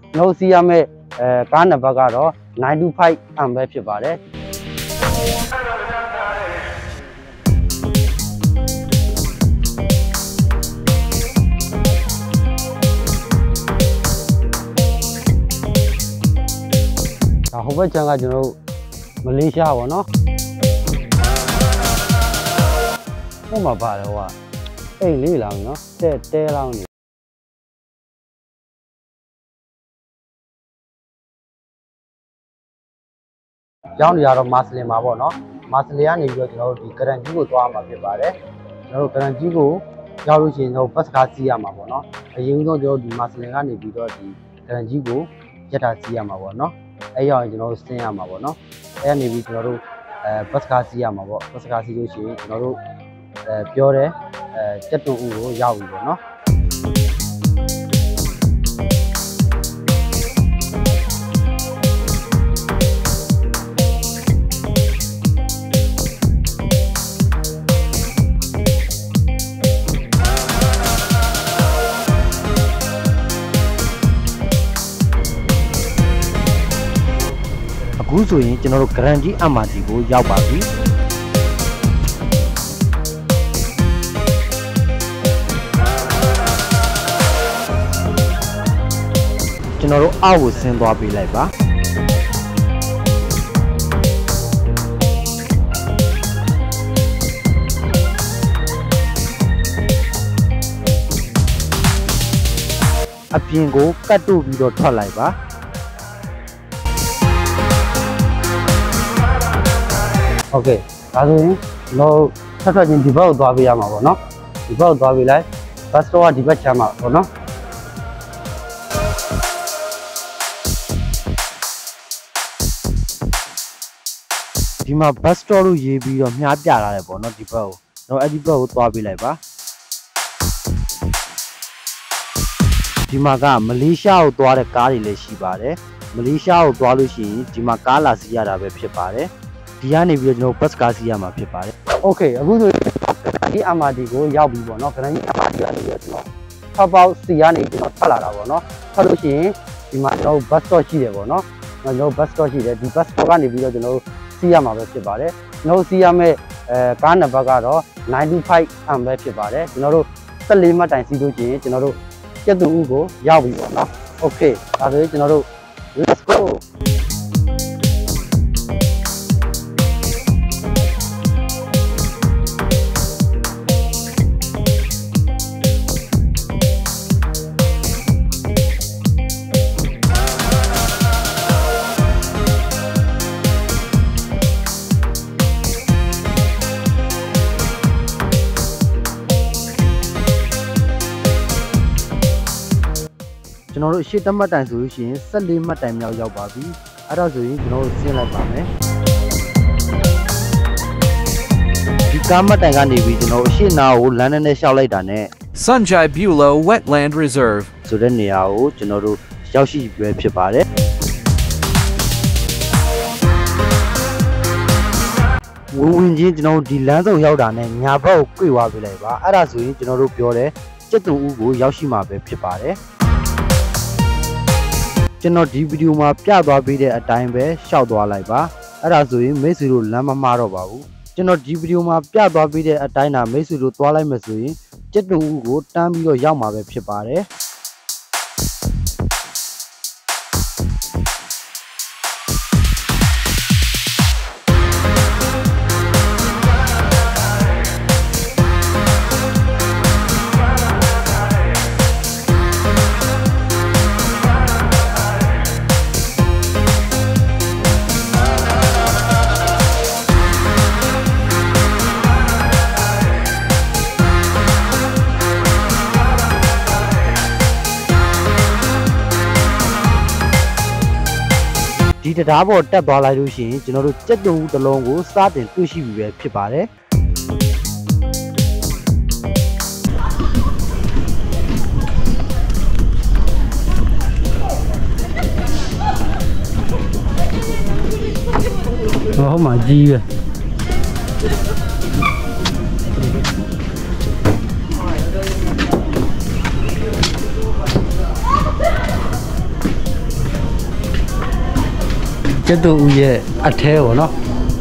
ကျွန်တော်စီးရမယ့်ကားနံပါတ်ကတော့925 M ပဲဖြစ်ပါတယ်ဟိုဘက်ချမ်းကကျွန်တော်တို့မလေးရှားပေါ့နော်ဟိုမှာပါတယ်ဟိုကအိမ်လေးလောင်းနော်တဲလောင်းနေရောက်နေရတော့မာစလင်မှာပေါ့နော်မာစလင်ကနေပြီးတော့ကျွန်တော်တို့ဒီဂရန်ကြီးကိုသွားမှာဖြစ်ပါတယ်ကျွန်တော်တို့ဂရန်ကြီးကိုရောက်လို့ရှိရင်တော့ဘတ်စကားစီးရမှာပေါ့နော်အရင်ဆုံးကျွန်တော်တို့ဒီမာစလင်ကနေပြီးတော့ဒီဂရန်ကြီးကိုရက်တာစီးရမှာပေါ့နော်အဲ့ရောက်ရင်ကျွန်တော်တို့ဆင်းရမှာပေါ့နော်အဲ့ကနေပြီးကျွန်တော်တို့ဘတ်စကားစီးရမှာပေါ့ဘတ်စကားစီးလို့ရှိရင်ကျွန်တော်တို့ပြောတယ်ကြက်တူဦးကိုရောက်ပြီပေါ့နော်အခုဆိုရင်ကျွန်တော်တို့ Guarantee MRT ကိုရောက်ပါပြီကျွန်တော်တို့အောက်ကိုဆင်းသွားပေးလိုက်ပါအပြင်ကိုကတ်တို့ပြီးတော့ထွက်လိုက်ပါโอเคဒါဆိုရင်တော့ထွက်ချင်းဒီဘက်ကိုသွားပေးရမှာပေါ့နော်ဒီဘက်ကိုသွားပေးလိုက်ဘတ်စတော့ကဒီဘက်ချမ်းမှာပေါ့နော်ဒီမှာဘတ်စတော့လို့ရေးပြီးတော့မြားပြလာတယ်ပေါ့နော်ဒီဘက်ကိုတော့အဲ့ဒီဘက်ကိုသွားပေးလိုက်ပါဒီမှာကမလေးရှားကိုသွားတဲ့ကားတွေလည်းရှိပါတယ်မလေးရှားကိုသွားလို့ရှိရင်ဒီမှာကားလာစီးရတာပဲဖြစ်ပါတယ်ဒီကနေပြီးတော့ကျွန်တော်ဘတ်စကားစီးရမှာဖြစ်ပါတယ်โอเคအခုဆိုရင်ဒီ MRT ကိုရောက်ပြီပေါ့နော် Guarantee MRT ကနေပြီးတော့ကျွန်တော်ထောက်ပေါက်စီကနေကျွန်တော်ထွက်လာတာပေါ့နော်ထွက်လို့ရှိရင်ဒီမှာကျွန်တော်ဘတ်စတော့ရှိတယ်ပေါ့နော်ကျွန်တော်ဘတ်စတော့ရှိတယ်ဒီဘတ်စတော့ကနေပြီးတော့ကျွန်တော်စီးရမှာပဲဖြစ်ပါတယ်ကျွန်တော်စီးရမယ့်ကားနံပါတ်ကတော့925 M ပဲဖြစ်ပါတယ်ကျွန်တော်တို့14မှတ်တိုင်စီးလို့ရှိရင်ကျွန်တော်တို့ကျက်တူဦးကိုရောက်ပြီပေါ့နော်โอเคဒါဆိုရင်ကျွန်တော်တို့ let's goကျွန်တော်တို့ရှေ့တက်မှတ်တိုင်ဆိုလို့ရှိရင်14မှတ်တိုင်မြောက်ရောက်ပါပြီအဲ့ဒါဆိုရင်ကျွန်တော်တို့ဆင်းလိုက်ပါမယ်ဒီကားမှတ်တိုင်ကနေပြီးကျွန်တော်အရှေ့နားကိုလမ်းနဲ့ရှောက်လိုက်တာနဲ့ Sunjai Bulow Wetland Reserve ဆိုတဲ့နေရာကိုကျွန်တော်တို့ရောက်ရှိပြီဖြစ်ပါတယ်ဝင်ချင်းကျွန်တော်တို့ဒီလမ်းစုံရောက်တာနဲ့ညာဘက်ကို꿰သွားပေးလိုက်ပါအဲ့ဒါဆိုရင်ကျွန်တော်တို့ပြောတယ်ကျက်တူဦးကိုရောက်ရှိမှာပဲဖြစ်ပါတယ်ကျွန်တော်ဒီဗီဒီယိုမှာပြသွားပေးတဲ့အတိုင်းပဲရှောက်သွားလိုက်ပါအဲ့ဒါဆိုရင်မိတ်ဆွေတို့လမ်းမမှားတော့ပါဘူးကျွန်တော်ဒီဗီဒီယိုမှာပြသွားပေးတဲ့အတိုင်းသာမိတ်ဆွေတို့သွားလိုက်မယ်ဆိုရင်ကျက်တူဦးကိုတန်းပြီးတော့ရောက်မှာပဲဖြစ်ပါတယ်ဒီတရားပေါ်တက်သွားလိုက်လို့ရှိရင်ကျွန်တော်တို့ကြက်တူတစ်လုံးကိုစတင်တွေ့ရှိပြီပဲဖြစ်ပါတယ်ဟောမှာကြီးပဲကျက်တူဦးရဲ့အထဲပေါ့နော်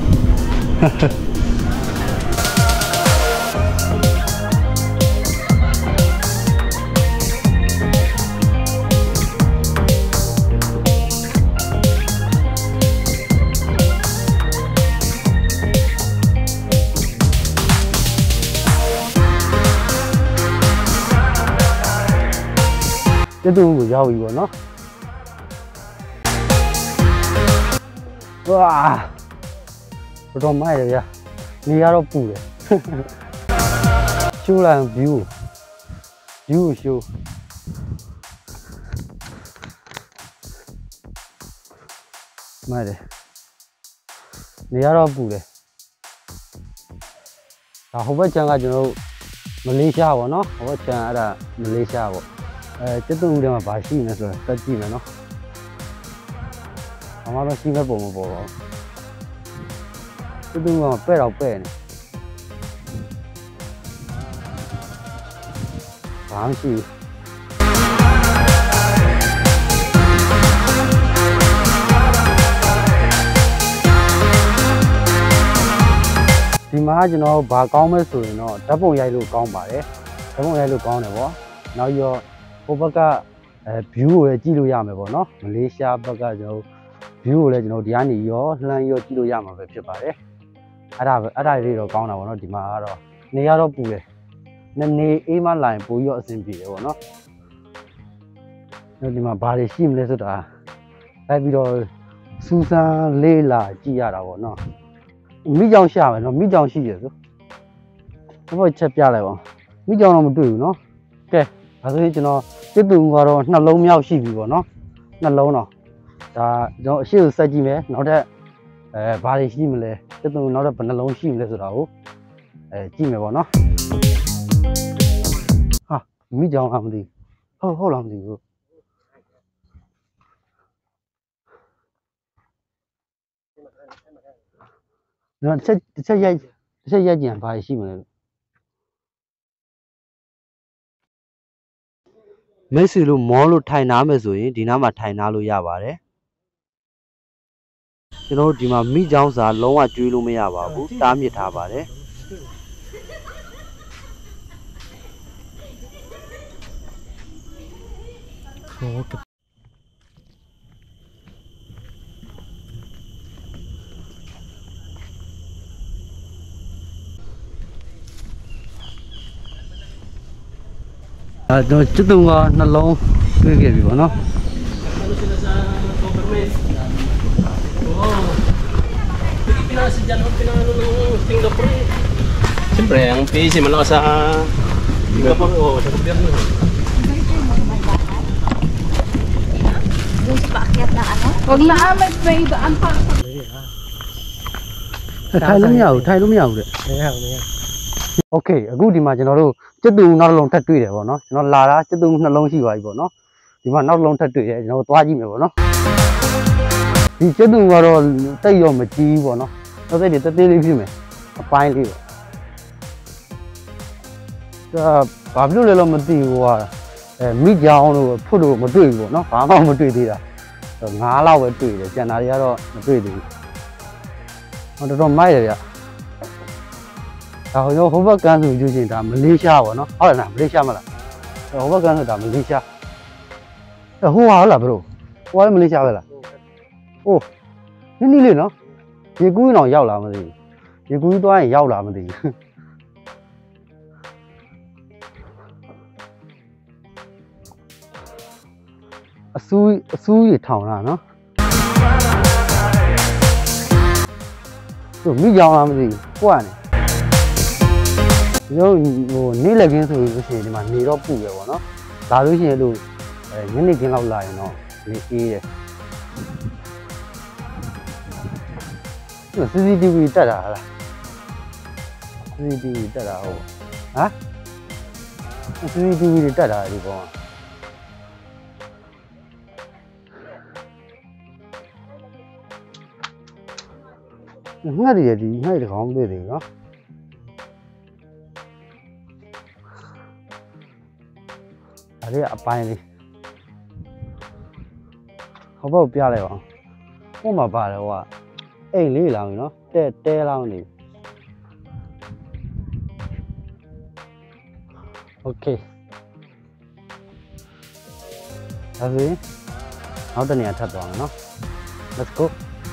ကျက်တူဦးကိုရောက်ပြီပေါ့နော်ဝါတော်မိုက်ရဗျာနေရတော့ပူတယ်ရှိုးလိုက် view ရှိုးမိုက်တယ်နေရတော့ပူတယ်ဒါဟိုဘက်ချမ်းကကျွန်တော်တို့မလေးရှားပေါ့နော်ဟိုဘက်ချမ်းအဲ့ဒါမလေးရှားပေါ့ကျက်တူဦးထဲမှာဘာရှိနေလဲဆိုတော့တက်ကြည့်မယ်နော်အမှတော့ရှိမဲ့ပုံမပေါ်ပါဘူးသူကပဲ့တော့ပဲ့နေဘာမှရှိဒီမှာကျွန်တော်ဘာကောင်းမဲဆိုရင်တော့ဓာတ်ပုံရိုက်လို့ကောင်းပါတယ်ဓာတ်ပုံရိုက်လို့ကောင်းတယ်ပေါ့နောက်ရောဟိုဘက်ကview ကိုလည်းကြည့်လို့ရမယ်ပေါ့နော်မလေးရှားဘက်ကကျွန်တော် view ကိုလည်းကျွန်တော်ဒီကနေရောလှမ်းရောကြည့်လို့ရမှာပဲဖြစ်ပါတယ်အဲ့ဒါလေးတော့ကောင်းတာပေါ့နော်ဒီမှာကတော့နေရတော့ပူတယ်နေအေးမှလာရင်ပိုပြီးတော့အဆင်ပြေတယ်ပေါ့နော်ဒီမှာဘာတွေရှိမလဲဆိုတာလိုက်ပြီးတော့စူးစမ်းလေးလာကြည့်ရတာပေါ့နော်မိကြောင်ရှာမယ်နော်မိကြောင်ရှိရဆိုဘယ်ချက်ပြလိုက်ပါမိကြောင်တော့မတွေ့ဘူးနော်ကဲဒါဆိုရင်ကျွန်တော်စစ်တူကတော့နှလုံးမြောက်ရှိပြီပေါ့နော်နှလုံးတော့ဒါကျွန်တော်အရှိကိုစက်ကြည့်မယ်နောက်ထပ်ဘာတွေရှိမလဲစစ်တူနောက်ထပ်ဘယ်နှလုံးရှိမလဲဆိုတာကိုကြည့်မယ်ပေါ့နော်ဟာမိကြောင်လားမသိဟုတ်လားမသိဘူးနော်တစ်ချက်ရိုက်ကြံဘာရှိမလဲမိတ်ဆွေလို့မောလို့ထိုင်နာမယ်ဆိုရင်ဒီနားမှာထိုင်နာလို့ရပါတယ်ကျွန်တော်တို့ဒီမှာမိချောင်းစာလုံးဝကျွေးလို့မရပါဘူးတားမြစ်ထားပါတယ်ကျွန်တော်စစ်တုံကနှလုံးတွေ့ခဲ့ပြီပေါ့နော် Siyempre, ang PC man ako sa Singapore o sa gobyerno. Doon sa paakyat na ano? Huwag na may daan pa. ထိုင်လို့မရဘူးတဲ့မရဘူးโอเคအခုဒီမှာကျွန်တော်တို့ကျက်တူနောက်တစ်လုံးထပ်တွေ့တယ်ပေါ့နော်ကျွန်တော်လာတာကျက်တူနှလုံးရှိသွားပြီပေါ့နော်ဒီမှာနောက်တစ်လုံးထပ်တွေ့တယ်ကျွန်တော်သွားကြည့်မယ်ပေါ့နော်ဒီကျက်တူကတော့တိတ်ရောမကြီးဘူးပေါ့နော်တော့တိတ်တေးလေးဖြစ်မယ်အပိုင်းလေးပေါ့ဒါဘာဖြစ်လို့လဲတော့မသိဘူးကွာမိကြောင်တို့ဖွတ်တို့မတွေ့ဘူးပေါ့နော်ဘာမှမတွေ့သေးတာ9လောက်ပဲတွေ့တယ်ကျန်တာတွေကတော့မတွေ့သေးဘူးတော်တော်မိုက်တယ်ဗျဒါဟိုဟိုဘက်ကန်းဆိုကြည့်ချင်းဒါမလေးရှားပေါ့နော်ဟုတ်လားမလေးရှားမလားဟိုဘက်ကန်းဆိုတာမလေးရှားဟိုဟာဟုတ်လားဘရိုဟိုကမလေးရှားပဲလားအိုးနည်းလေးနော်ရေကူးအောင်ရောက်လာမသိဘူးရေကူးသွားရင်ရောက်လာမသိဘူးအဆူးရထောင်လာနော်သူမိကြောင်လာမသိဘူးကွာနေရုပ်ဟိုနေ့လည်ခင်းဆိုလို့ရှိရင်ဒီမှာနေတော့ပူရပေါ့နော်ဒါလို့ရှိရင်လို့ညနေခင်းလောက်လာရင်တော့နေအေးတယ်CCTV တက်တာလား CCTV တက်တာဟုတ်ဟမ် CCTV တွေတက်တာဒီကောင်ငှက်ရည်ဒီငှက်ရည်ကောင်းတွေ့တယ်နော်ဒါလေးအပိုင်းလေးဟောဘက်ပြလိုက်ပါအောင်ဟိုမှာပါတယ်ဟိုကအိမ်လေးလောင်းနော်တဲလောင်းနေโอเคဒါဆိုရင်နောက်တစ်နေရာထပ်သွားမယ်နော် let's go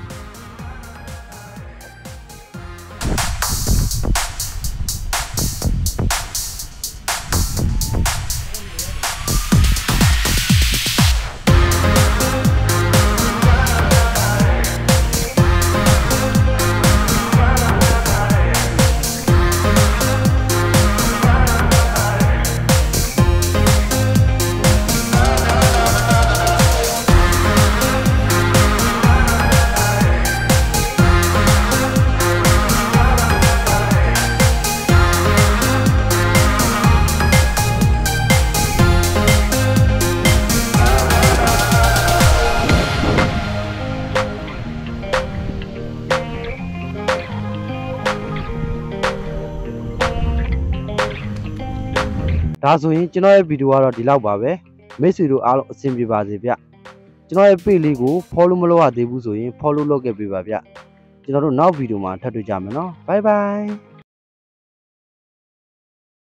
ဒါဆိုရင်ကျွန်တော်ရဲ့ဗီဒီယိုကတော့ဒီလောက်ပါပဲမိတ်ဆွေတို့အားလုံးအဆင်ပြေပါစေဗျကျွန်တော်ရဲ့ page လေးကို follow မလုပ်ရသေးဘူးဆိုရင် follow လုပ်ခဲ့ပေးပါဗျကျွန်တော်တို့နောက်ဗီဒီယိုမှာထပ်တွေ့ကြမယ်နော် bye bye